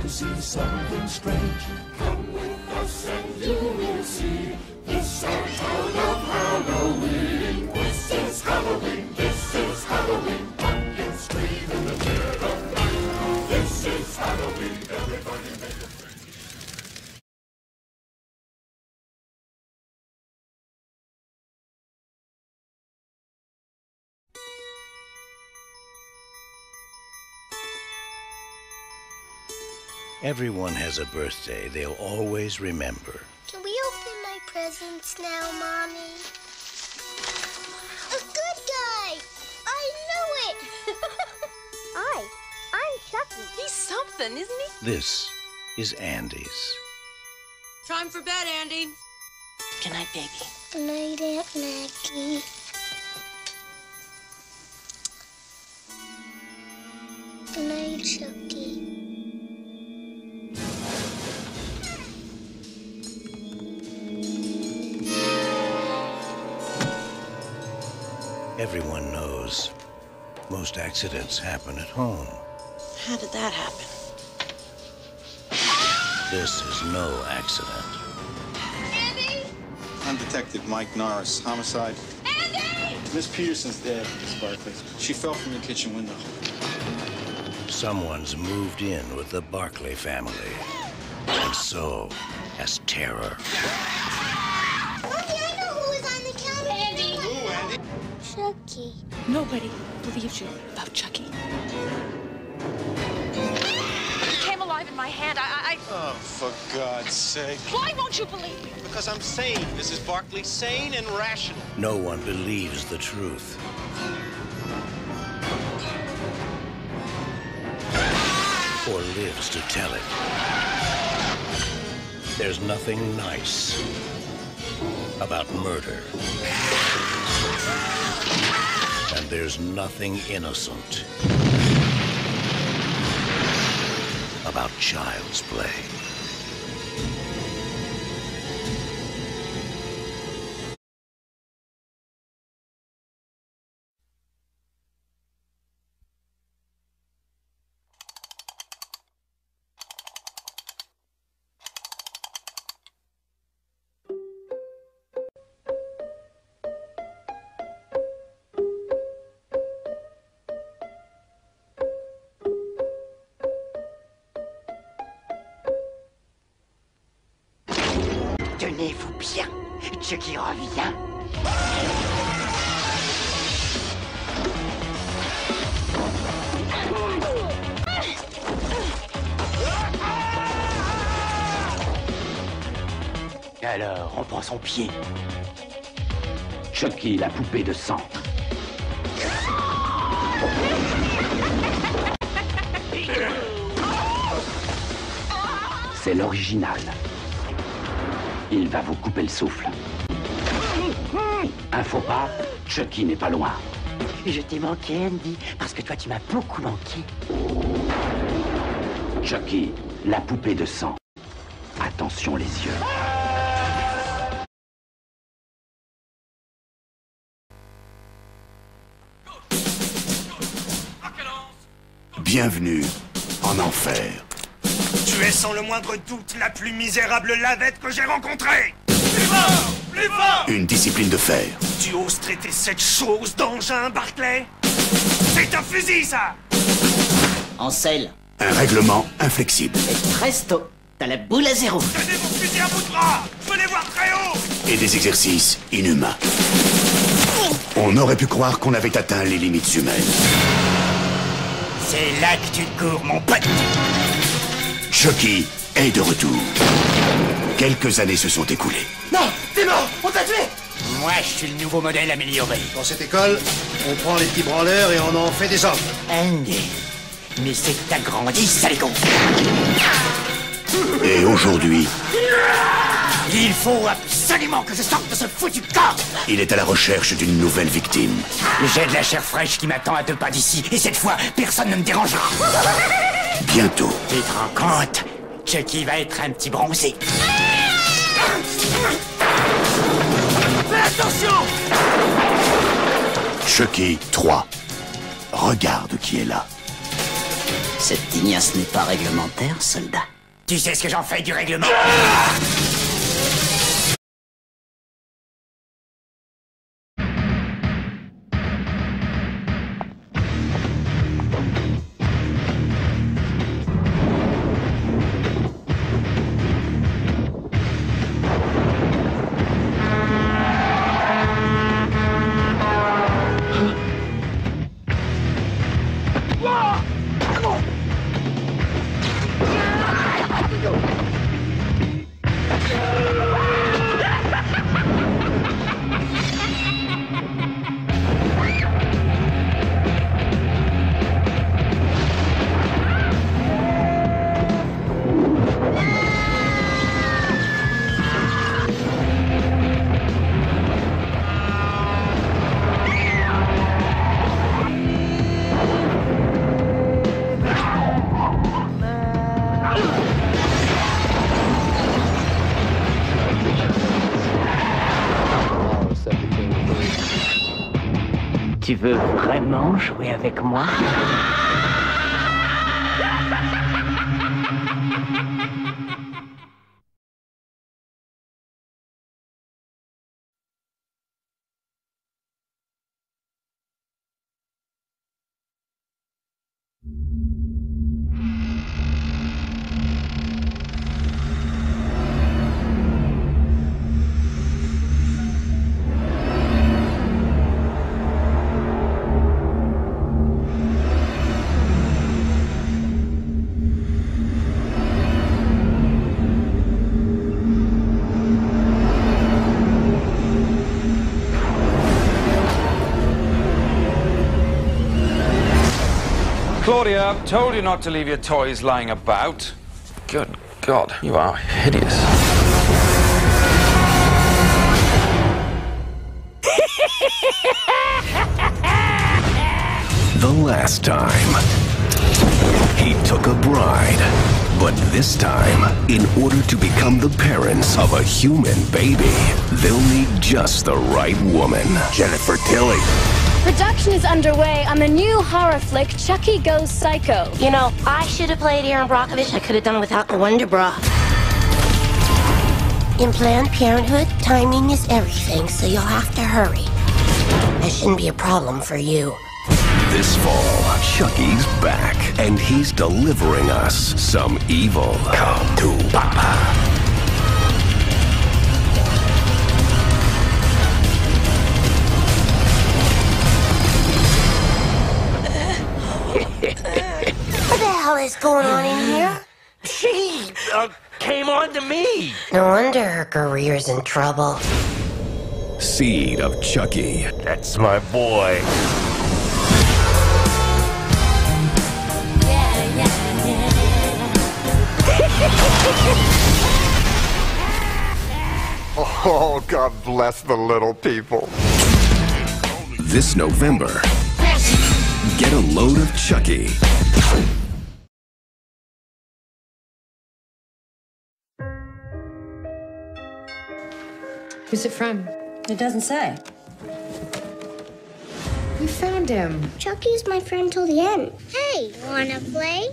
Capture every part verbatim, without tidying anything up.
to see something strange. Come with us and you will see. This our town of Halloween. This is Halloween, this is Halloween. Pumpkins scream in the dead of night. This is Halloween, everybody make a thing. Everyone has a birthday they'll always remember. Can we open my presents now, Mommy? A good guy! I knew it! I, I'm Chucky. He's something, isn't he? This is Andy's. Time for bed, Andy. Good night, baby. Good night, Aunt Maggie. Good night, Chucky. Everyone knows most accidents happen at home. How did that happen? This is no accident. Andy! I'm Detective Mike Norris. Homicide. Andy! Miss Peterson's dead, Miss Barclay. She fell from the kitchen window. Someone's moved in with the Barclay family, and so has terror. Mommy, I know who was on the counter. Andy! Who, Andy? Chucky. Nobody believes you about Chucky. He came alive in my hand. I, I, I... Oh, for God's sake. Why won't you believe me? Because I'm sane. Missus Barclay, sane and rational. No one believes the truth. Or lives to tell it. There's nothing nice about murder. And there's nothing innocent about child's play. Tenez-vous bien, Chucky revient. Alors, on prend son pied. Chucky, la poupée de sang. C'est l'original. Il va vous couper le souffle. Un faux pas, Chucky n'est pas loin. Je t'ai manqué, Andy, parce que toi, tu m'as beaucoup manqué. Chucky, la poupée de sang. Attention les yeux. Bienvenue en enfer. Tu es sans le moindre doute la plus misérable lavette que j'ai rencontrée. Plus fort, plus fort. Une discipline de fer. Tu oses traiter cette chose d'engin, Barclay? C'est un fusil, ça. En selle. Un règlement inflexible. Et presto, t'as la boule à zéro. Tenez mon fusil à bout de bras. Je veux les voir très haut. Et des exercices inhumains. On aurait pu croire qu'on avait atteint les limites humaines. C'est là que tu cours, mon pote. Chucky est de retour. Quelques années se sont écoulées. Non, t'es mort, on t'a tué. Moi, je suis le nouveau modèle amélioré. Dans cette école, on prend les petits branleurs et on en fait des hommes. Andy, mais c'est que t'as grandi, saligo. Et aujourd'hui, Il faut absolument que je sorte de ce foutu corps. il est à la recherche d'une nouvelle victime. J'ai de la chair fraîche qui m'attend à deux pas d'ici, et cette fois, personne ne me dérangera. Bientôt, Tu te rends compte? Chucky va être un petit bronzé. Fais attention. Chucky trois. Regarde qui est là. Cette tignasse n'est pas réglementaire, soldat. Tu sais ce que j'en fais du règlement? Tu veux vraiment jouer avec moi? Claudia, told you not to leave your toys lying about. Good God, you are hideous. The last time, he took a bride. But this time, in order to become the parents of a human baby, they'll need just the right woman. Jennifer Tilly. Production is underway on the new horror flick, Chucky Goes Psycho. You know, I should have played Aaron Brockovich. I could have done without the Wonder Bra. In Planned Parenthood, timing is everything, so you'll have to hurry. That shouldn't be a problem for you. This fall, Chucky's back, and he's delivering us some evil. Come to Papa. What the hell is going on in here? She uh, came on to me. No wonder her career's in trouble. Seed of Chucky. That's my boy. Oh, God bless the little people. This November, get a load of Chucky. Who's it from? It doesn't say. You found him. Chucky's my friend till the end. Hey, wanna play?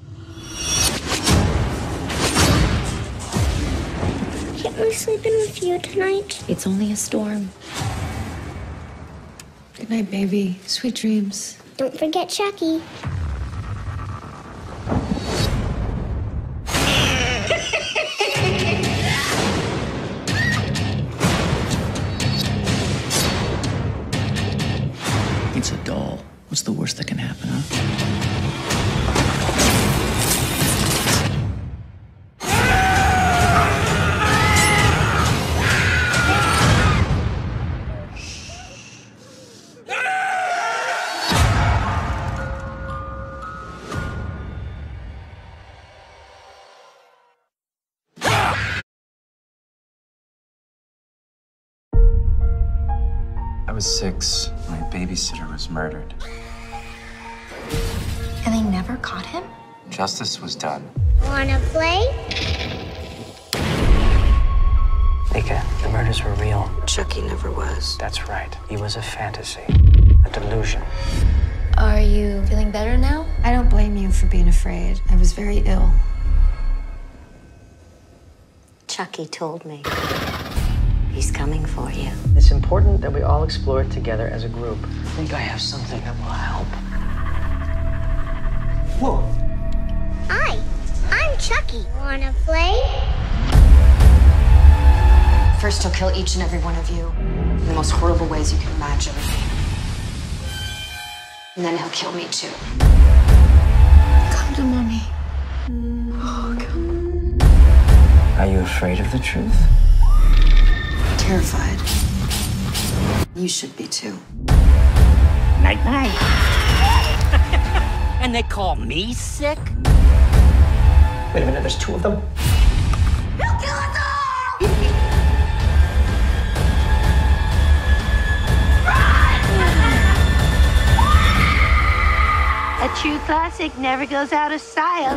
Can't we sleep in with you tonight? It's only a storm. Good night, baby. Sweet dreams. Don't forget Chucky. It's a doll. What's the worst that can happen, huh? I was six. My babysitter was murdered. And they never caught him? Justice was done. Wanna play? Mika, the murders were real. Chucky never was. That's right. He was a fantasy. A delusion. Are you feeling better now? I don't blame you for for being afraid. I was very ill. Chucky told me. He's coming for you. It's important that we all explore it together as a group. I think I have something that will help. Whoa. Hi, I'm Chucky. Wanna play? First, he'll kill each and every one of you in the most horrible ways you can imagine. And then he'll kill me too. Come to mommy. Oh, come. Are you afraid of the truth? Terrified. You should be too. Night night. And they call me sick? Wait a minute, there's two of them? He'll kill us all! A true classic never goes out of style.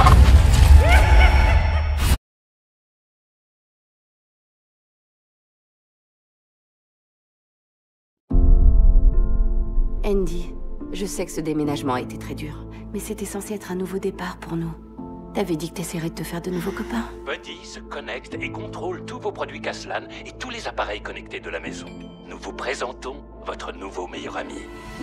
Andy, je sais que ce déménagement a été très dur, mais c'était censé être un nouveau départ pour nous. T'avais dit que t'essaierais de te faire de nouveaux copains. Buddy se connecte et contrôle tous vos produits Caslan et tous les appareils connectés de la maison. Nous vous présentons votre nouveau meilleur ami.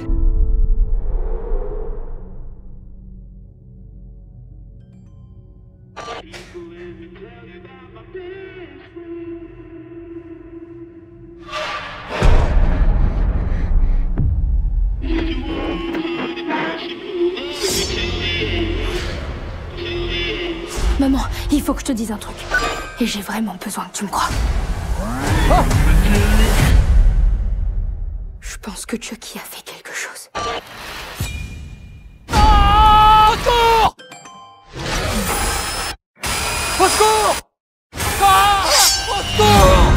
Maman, il faut que je te dise un truc. Et j'ai vraiment besoin que tu me crois. Oh, je pense que Chucky a fait quelque chose. Oh, au secours! Au secours! Ah, au secours!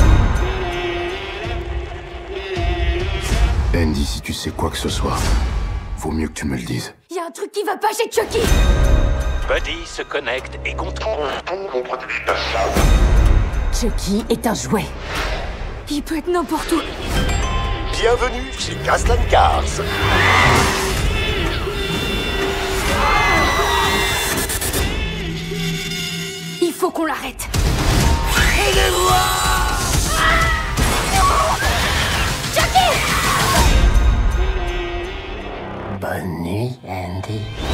Andy, si tu sais quoi que ce soit, vaut mieux que tu me le dises. Il y a un truc qui va pas chez Chucky. Buddy se connecte et contrôle tous vos produits Caslan. Chucky est un jouet. Il peut être n'importe où. Bienvenue chez Caslan Cars. Il faut qu'on l'arrête. Aidez-moi! Bonne nuit, Andy.